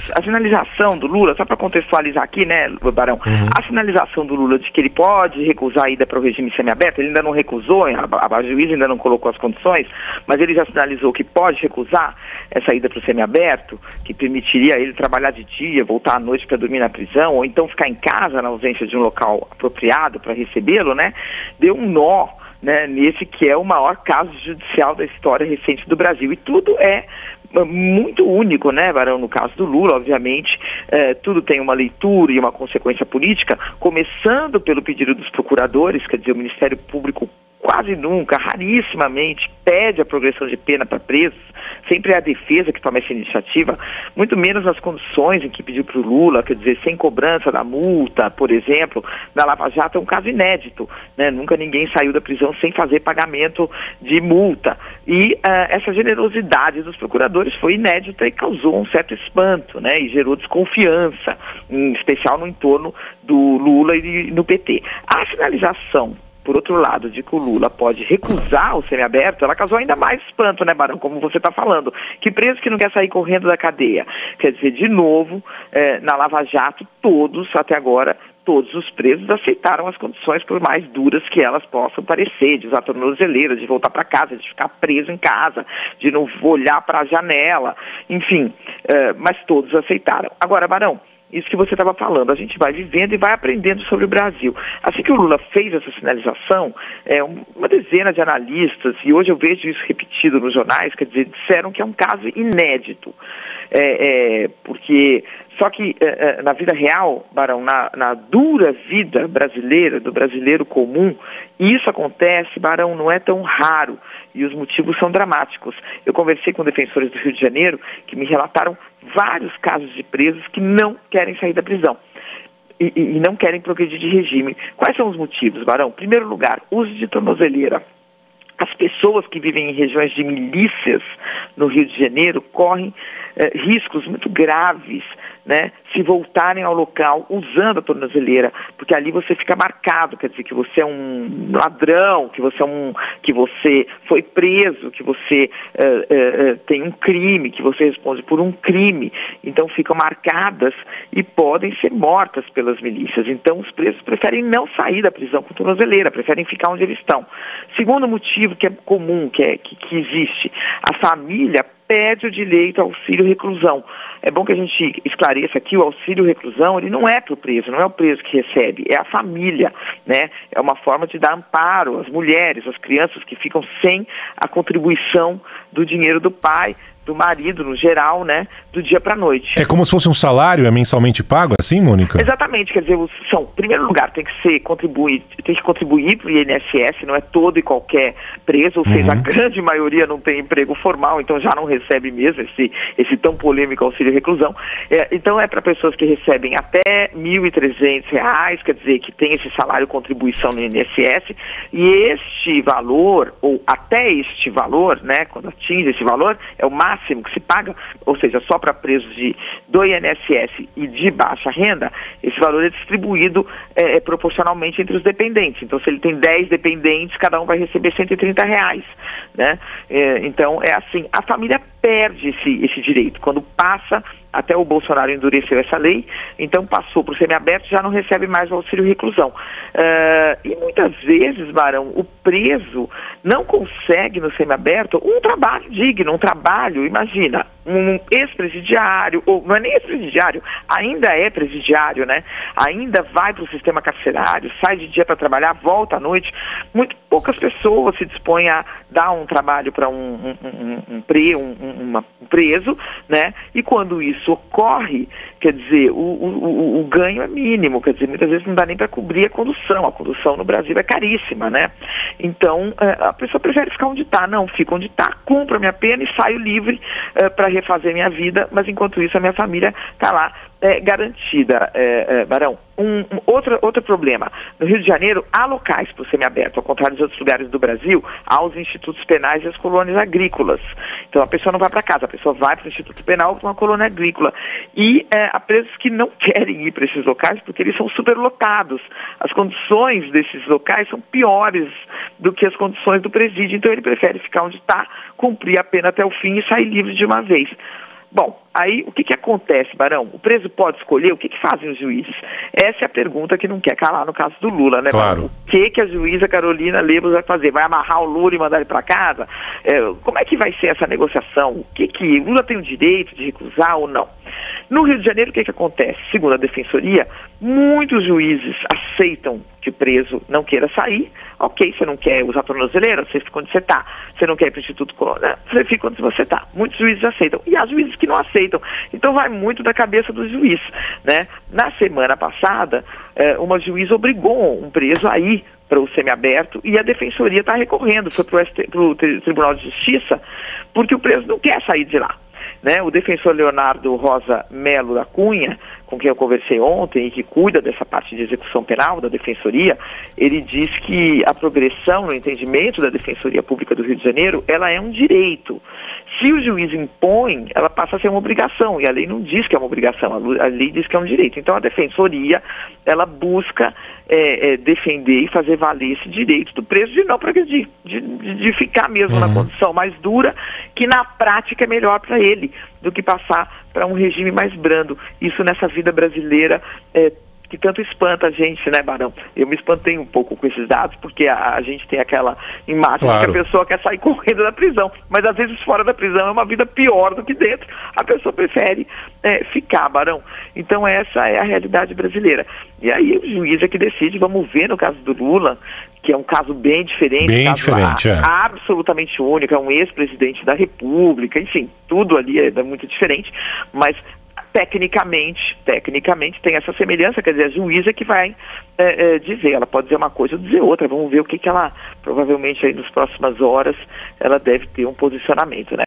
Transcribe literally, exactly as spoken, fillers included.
a sinalização do Lula, só para contextualizar aqui, né, Barão, uhum. a sinalização do Lula de que ele pode recusar a ida para o regime semiaberto, ele ainda não recusou, a, a, a juíza ainda não colocou as condições, mas ele já sinalizou que pode recusar essa ida para o semiaberto, que permitiria ele trabalhar de dia, voltar à noite para dormir na prisão, ou então ficar em casa na ausência de um local apropriado para recebê-lo, né, deu um nó, né, nesse que é o maior caso judicial da história recente do Brasil. E tudo é muito único, né, Barão, no caso do Lula, obviamente, eh, tudo tem uma leitura e uma consequência política, começando pelo pedido dos procuradores, quer dizer, o Ministério Público quase nunca, rarissimamente, pede a progressão de pena para presos, sempre é a defesa que toma essa iniciativa, muito menos nas condições em que pediu para o Lula, quer dizer, sem cobrança da multa, por exemplo, na Lava Jato é um caso inédito, né? Nunca ninguém saiu da prisão sem fazer pagamento de multa, e uh, essa generosidade dos procuradores foi inédita e causou um certo espanto, né? E gerou desconfiança, em especial no entorno do Lula e no P T. A sinalização, por outro lado, de que o Lula pode recusar o semiaberto, ela causou ainda mais espanto, né, Barão, como você está falando. Que preso que não quer sair correndo da cadeia? Quer dizer, de novo, eh, na Lava Jato, todos, até agora, todos os presos aceitaram as condições, por mais duras que elas possam parecer, de usar tornozeleira, de voltar para casa, de ficar preso em casa, de não olhar para a janela, enfim, eh, mas todos aceitaram. Agora, Barão, isso que você estava falando, a gente vai vivendo e vai aprendendo sobre o Brasil. Assim que o Lula fez essa sinalização, é, uma dezena de analistas, e hoje eu vejo isso repetido nos jornais, quer dizer, disseram que é um caso inédito. É, é, porque, só que é, na vida real, Barão, na, na dura vida brasileira, do brasileiro comum, isso acontece, Barão, não é tão raro, e os motivos são dramáticos. Eu conversei com defensores do Rio de Janeiro que me relataram vários casos de presos que não querem sair da prisão e, e, e não querem progredir de regime. Quais são os motivos, Barão? Em primeiro lugar, uso de tornozeleira. As pessoas que vivem em regiões de milícias no Rio de Janeiro correm eh, riscos muito graves, né, se voltarem ao local usando a tornozeleira, porque ali você fica marcado, quer dizer, que você é um ladrão, que você é um, que você foi preso, que você eh, eh, tem um crime, que você responde por um crime. Então ficam marcadas e podem ser mortas pelas milícias. Então os presos preferem não sair da prisão com tornozeleira, preferem ficar onde eles estão. Segundo motivo que é comum, que, é, que, que existe, a família pede o direito ao auxílio reclusão. É bom que a gente esclareça aqui, o auxílio reclusão, ele não é para o preso, não é o preso que recebe, é a família, né? É uma forma de dar amparo às mulheres, às crianças que ficam sem a contribuição do dinheiro do pai, do marido, no geral, né, do dia para a noite. É como se fosse um salário, é mensalmente pago, assim, Mônica? Exatamente, quer dizer, são, em primeiro lugar, tem que ser contribuir, tem que contribuir para o I N S S, não é todo e qualquer preso, ou seja, uhum. a grande maioria não tem emprego formal, então já não recebe mesmo esse, esse tão polêmico auxílio reclusão. É, então é para pessoas que recebem até mil e trezentos reais, quer dizer, que tem esse salário contribuição no I N S S, e este valor, ou até este valor, né, quando atinge esse valor, é o máximo que se paga, ou seja, só para presos de, do I N S S e de baixa renda, esse valor é distribuído é, proporcionalmente entre os dependentes. Então, se ele tem dez dependentes, cada um vai receber cento e trinta reais, né? É, então, é assim, a família perde esse, esse direito. Quando passa, até o Bolsonaro endureceu essa lei, então passou para o semiaberto, já não recebe mais o auxílio reclusão. Uh, e muitas vezes, Barão, o preso não consegue no semiaberto um trabalho digno, um trabalho, imagina, um ex-presidiário, ou não é nem ex-presidiário, ainda é presidiário, né? Ainda vai para o sistema carcerário, sai de dia para trabalhar, volta à noite. Muito poucas pessoas se dispõem a dar um trabalho para um, um, um, um, pre, um, uma, um preso, né? E quando isso ocorre, quer dizer, o, o, o ganho é mínimo, quer dizer, muitas vezes não dá nem para cobrir a condução. A condução no Brasil é caríssima, né? Então, a pessoa prefere ficar onde está. Não, fica onde está, cumpro a minha pena e saio livre uh, para refazer minha vida, mas enquanto isso a minha família está lá é, garantida, é, é, Barão. Um, um, outro, outro problema, no Rio de Janeiro há locais para o semiaberto, ao contrário de outros lugares do Brasil, há os institutos penais e as colônias agrícolas. Então a pessoa não vai para casa, a pessoa vai para o Instituto Penal ou para uma colônia agrícola. E é, há presos que não querem ir para esses locais porque eles são superlotados. As condições desses locais são piores do que as condições do presídio, então ele prefere ficar onde está, cumprir a pena até o fim e sair livre de uma vez. Bom, aí o que, que acontece, Barão? O preso pode escolher? O que, que fazem os juízes? Essa é a pergunta que não quer calar no caso do Lula, né, claro. Barão? O que, que a juíza Carolina Lebos vai fazer? Vai amarrar o Lula e mandar ele para casa? É, como é que vai ser essa negociação? O que que Lula tem o direito de recusar ou não? No Rio de Janeiro, o que, que acontece? Segundo a Defensoria, muitos juízes aceitam que o preso não queira sair. Ok, você não quer usar a tornozeleira, você fica onde você está. Você não quer ir para o Instituto Corona, você fica onde você está. Muitos juízes aceitam. E há juízes que não aceitam. Então vai muito da cabeça do juiz, né? Na semana passada, eh, uma juíza obrigou um preso a ir para o semiaberto e a Defensoria está recorrendo, foi para o Tribunal de Justiça, porque o preso não quer sair de lá. Né? O defensor Leonardo Rosa Melo da Cunha, com quem eu conversei ontem e que cuida dessa parte de execução penal da Defensoria, ele diz que a progressão no entendimento da Defensoria Pública do Rio de Janeiro, ela é um direito. Se o juiz impõe, ela passa a ser uma obrigação, e a lei não diz que é uma obrigação, a lei diz que é um direito. Então a Defensoria, ela busca é, é, defender e fazer valer esse direito do preso de não progredir, de, de, de ficar mesmo uhum. na condição mais dura, que na prática é melhor para ele do que passar para um regime mais brando. Isso nessa vida brasileira é, que tanto espanta a gente, né, Barão? Eu me espantei um pouco com esses dados, porque a, a gente tem aquela imagem claro. de que a pessoa quer sair correndo da prisão, mas às vezes fora da prisão é uma vida pior do que dentro. A pessoa prefere é, ficar, Barão. Então essa é a realidade brasileira. E aí o juiz é que decide, vamos ver no caso do Lula, que é um caso bem diferente, bem caso diferente, a, é. absolutamente único, é um ex-presidente da República, enfim, tudo ali é muito diferente, mas tecnicamente, tecnicamente tem essa semelhança, quer dizer, a juíza que vai é, é, dizer, ela pode dizer uma coisa ou dizer outra, vamos ver o que, que ela, provavelmente aí nas próximas horas, ela deve ter um posicionamento, né?